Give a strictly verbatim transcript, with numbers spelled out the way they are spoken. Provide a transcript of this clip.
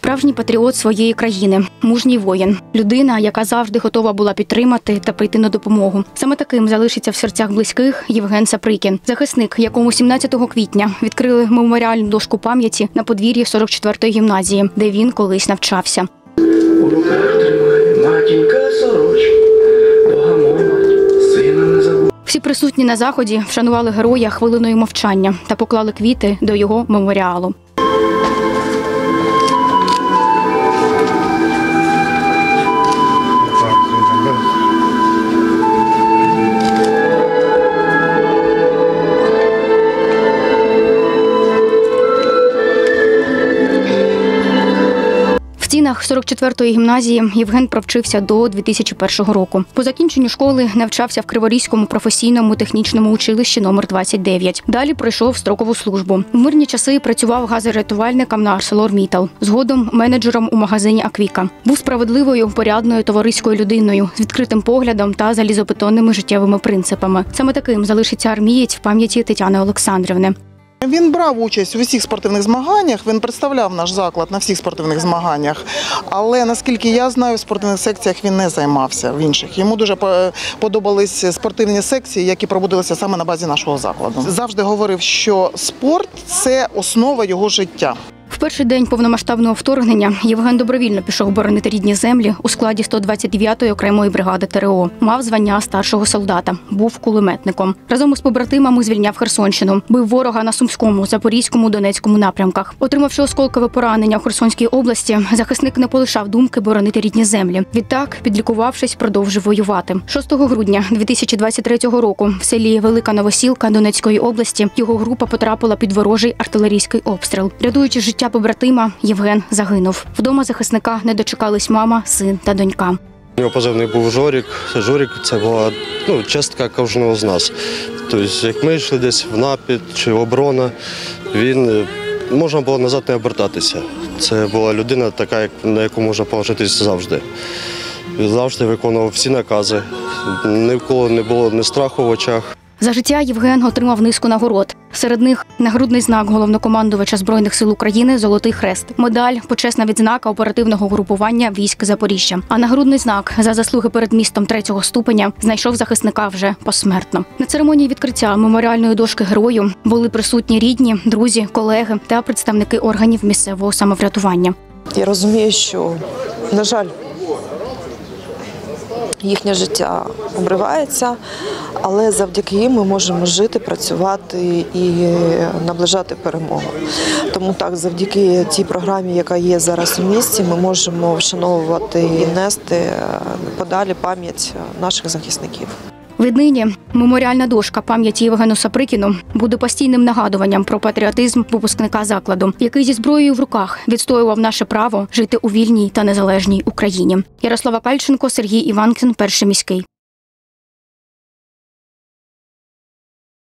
Справжній патріот своєї країни, мужній воїн, людина, яка завжди готова була підтримати та прийти на допомогу. Саме таким залишиться в серцях близьких Євген Саприкін, захисник, якому сімнадцятого квітня відкрили меморіальну дошку пам'яті на подвір'ї сорок четвертої гімназії, де він колись навчався. У руках тримає матінка сорочку, богомолодь, сина не забудь. Всі присутні на заході вшанували героя хвилиною мовчання та поклали квіти до його меморіалу. В стінах сорок четвертої гімназії Євген провчився до дві тисячі першого року. По закінченню школи навчався в Криворізькому професійному технічному училищі номер двадцять дев'ять. Далі пройшов строкову службу. В мирні часи працював газорятувальником на ArcelorMittal. Згодом менеджером у магазині «Аквіка». Був справедливою, порядною товариською людиною з відкритим поглядом та залізобетонними життєвими принципами. Саме таким залишиться армієць в пам'яті Тетяни Олександрівни. Він брав участь у всіх спортивних змаганнях, він представляв наш заклад на всіх спортивних змаганнях. Але, наскільки я знаю, в спортивних секціях він не займався в інших. Йому дуже подобались спортивні секції, які проводилися саме на базі нашого закладу. Завжди говорив, що спорт – це основа його життя. В перший день повномасштабного вторгнення Євген добровільно пішов боронити рідні землі у складі сто двадцять дев'ятої окремої бригади ТРО. Мав звання старшого солдата, був кулеметником. Разом із побратимами звільняв Херсонщину. Бив ворога на Сумському, Запорізькому, Донецькому напрямках. Отримавши осколкове поранення у Херсонській області, захисник не полишав думки боронити рідні землі. Відтак, підлікувавшись, продовжив воювати. шостого грудня дві тисячі двадцять третього року в селі Велика Новосілка Донецької області його група потрапила під ворожий артилерійський обстріл. Рятуючи життя побратима, Євген загинув. Вдома захисника не дочекались мама, син та донька. У нього позивний був Жорік. Жорік – це була ну, частка кожного з нас. Тобто, як ми йшли десь в напід чи в оборону, він, можна було назад не обертатися. Це була людина така, на яку можна положитися завжди. Він завжди виконував всі накази. Ні в кого не було ні страху в очах. За життя Євген отримав низку нагород. Серед них нагрудний знак головнокомандувача Збройних сил України «Золотий хрест», медаль «Почесна відзнака оперативного групування військ Запоріжжя». А нагрудний знак за заслуги перед містом третього ступеня знайшов захисника вже посмертно. На церемонії відкриття меморіальної дошки герою були присутні рідні, друзі, колеги та представники органів місцевого самоврядування. Я розумію, що, на жаль, їхнє життя обривається, але завдяки їм ми можемо жити, працювати і наближати перемогу. Тому так, завдяки тій програмі, яка є зараз у місті, ми можемо вшановувати і нести подалі пам'ять наших захисників. Віднині меморіальна дошка пам'яті Євгену Саприкіну буде постійним нагадуванням про патріотизм випускника закладу, який зі зброєю в руках відстоював наше право жити у вільній та незалежній Україні. Ярослава Кальченко, Сергій Іванкін, Перший міський.